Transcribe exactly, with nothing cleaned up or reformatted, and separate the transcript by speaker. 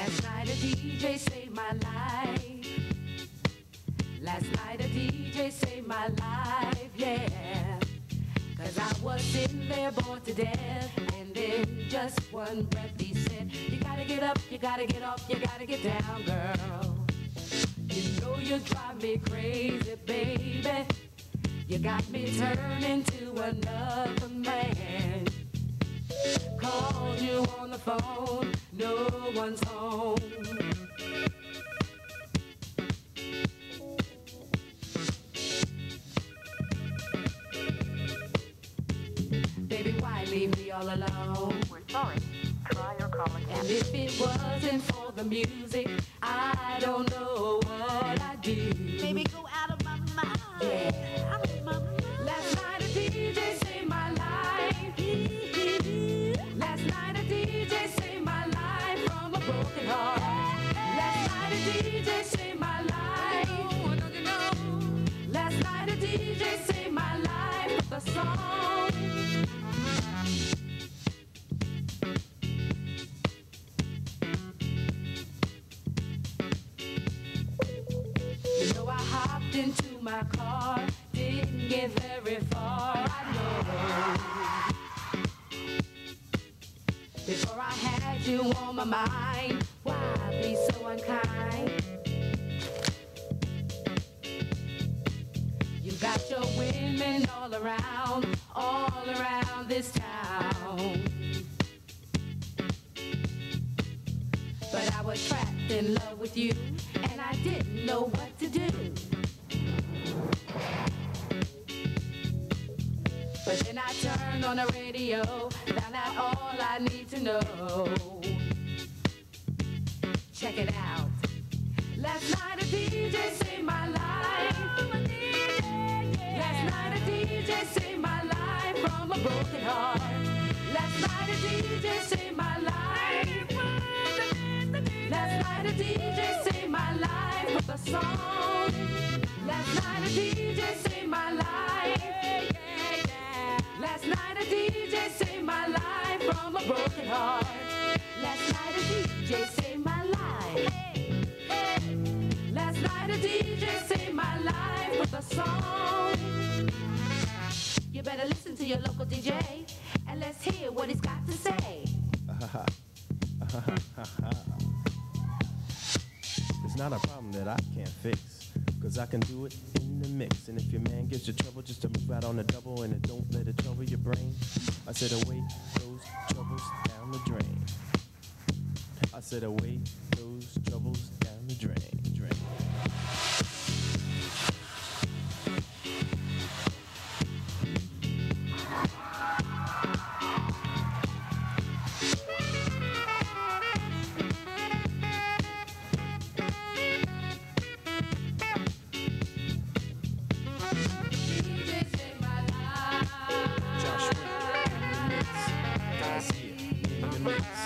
Speaker 1: Last night a D J saved my life. Last night a D J saved my life, yeah. Cause I was sitting there bored to death, and in just one breath he said, you gotta get up, you gotta get off, you gotta get down, girl. You know you drive me crazy, baby. You got me turning to another man. Called you on the phone, no one's home. Baby, why leave me all alone?
Speaker 2: We're sorry. Try your call again.
Speaker 1: And if it wasn't for the music, I don't know what I'd do.
Speaker 2: Baby, go out of my mind.
Speaker 1: Yeah.
Speaker 2: Out of my mind.
Speaker 1: Last night a D J saved my life. Last night a D J saved my life from a broken heart. Last night a D J saved my life. Last night a D J saved my life with a song. You know I hopped into my car, didn't get very far, I know. Before I had you on my mind, why be so unkind? You got your women all around, all around this town. But I was trapped in love with you, and I didn't know what to do. But then I turned on the radio, found out all I need to know. Check it out. Last night a D J saved my life. Last night a D J saved my life from a broken heart. Last night a D J saved my life. Last night a D J saved my life with a song. Last night a D J saved my life. Last night a D J saved my life from a broken heart. Last night a D J saved my life. Last night a D J saved my life with a song. You better listen to your local D J and let's hear what he's got to say.
Speaker 3: It's not a problem that I can't fix, cause I can do it in the mix. And if your man gives you trouble just to move out on the double and it don't let it trouble your brain, I said away those troubles down the drain. I said away those troubles down the drain, drain. Josh Wade in the mix, guys here in the mix.